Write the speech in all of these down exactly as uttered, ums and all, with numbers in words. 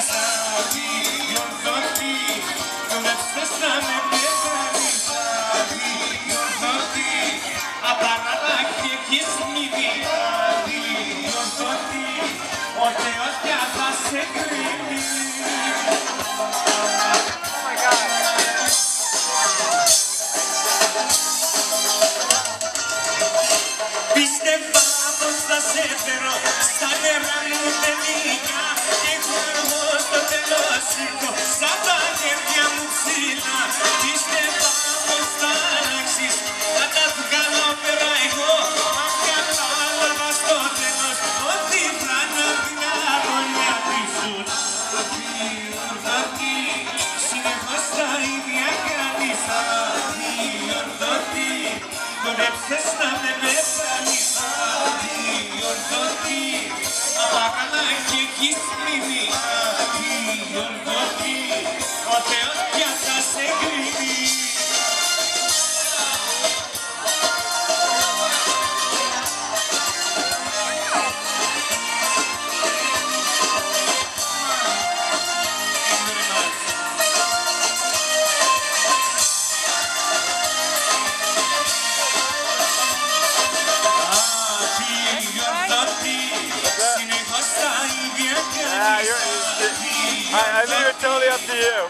I leave it totally up to you.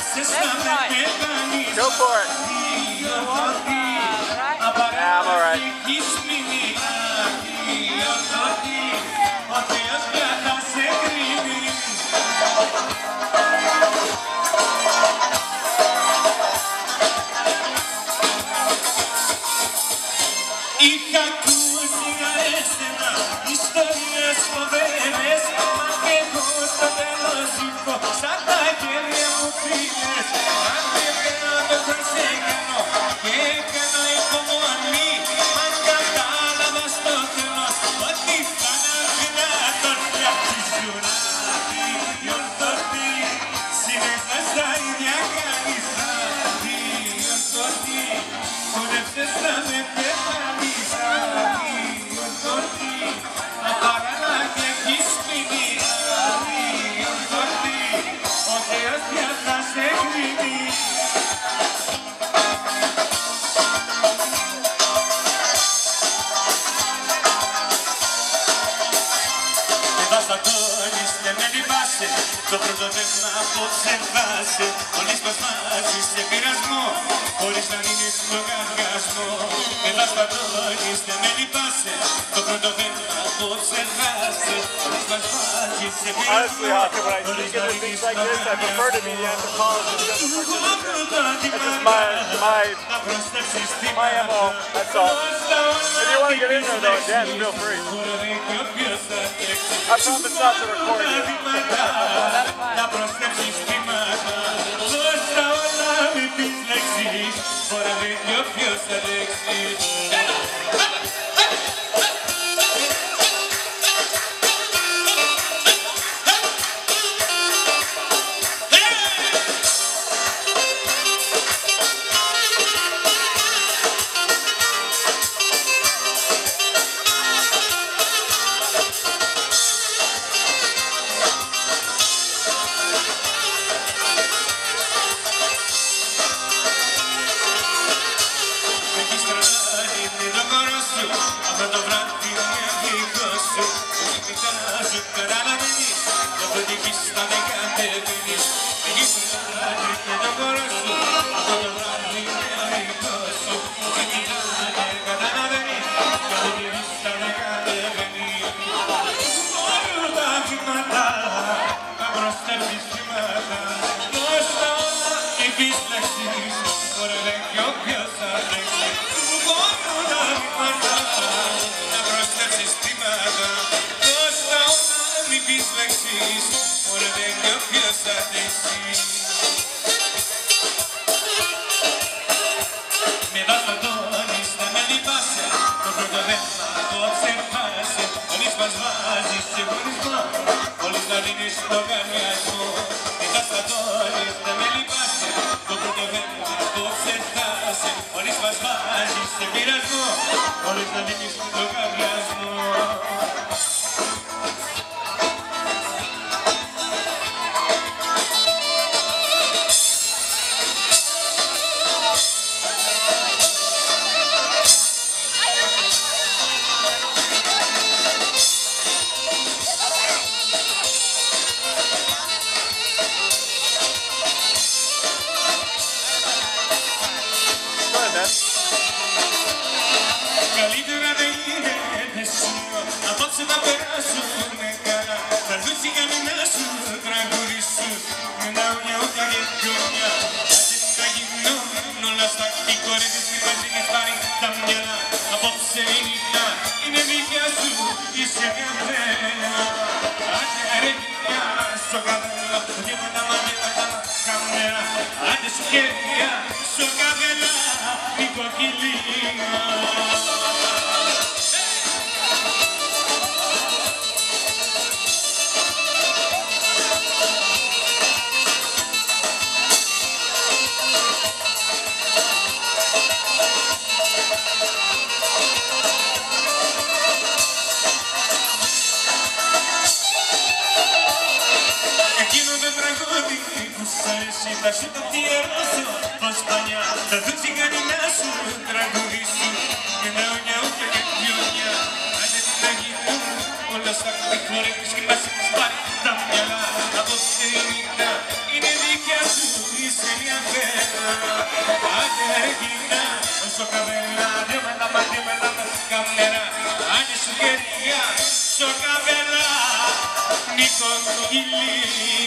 Go for it. Yeah, I'm alright. Το πρώτο βήμα απόψε βάσε, χωρίς μας βάζεις σε πειρασμό, χωρίς να δίνεις λογαριασμό. Με βαστατώνεις, δεν με λυπάσαι, το πρώτο βήμα απόψε βάσε, χωρίς μας βάζεις σε Honestly, πειρασμό. Hawker, when I speak into things like this, I prefer to be the anthropologist than the participant. That's just my, my, my M O, that's all. If you want to get in there though, Dan, feel free. I promise not to record you. Να προσθέσεις θύματα, δώστα όλα μη πεις λέξεις, φορά δίκιο ποιος θα λέξεις. Με βαστατώνεις, δεν με λυπάσαι, το πρώτο βήμα απόψε βάσε, χωρίς μας βάζεις σε χωρισμό, χωρίς να δίνεις λογαριασμό. Με βαστατώνεις, δεν με λυπάσαι, το πρώτο βήμα απόψε βάσε, χωρίς μας βάζεις σε πειρασμό, χωρίς να δίνεις λογαριασμό. σοκαβέλα, δίματα μαντήματα, καμέρα, άντε σου χέρια, σοκαβέλα, νοικοκυλία. Εκείνο το τραγούδι που σ' αρέσει θα σου το αφιερώσω πως παλιά θα δω τσιγαρινά σου τραγουδήσω και να ονιάω και γιονιά άντε την αγίνα μου όλα στα χωρεύεις και μας έχεις πάρει τα μυαλά απόψε η νύχτα είναι δικιά σου είσαι μια φέρα άντε Ρεγίνα όσο καβέλα δίμενα μα δίμενα καμέρα άντε σου χέρια σοκαβέλα νοικοκυλία.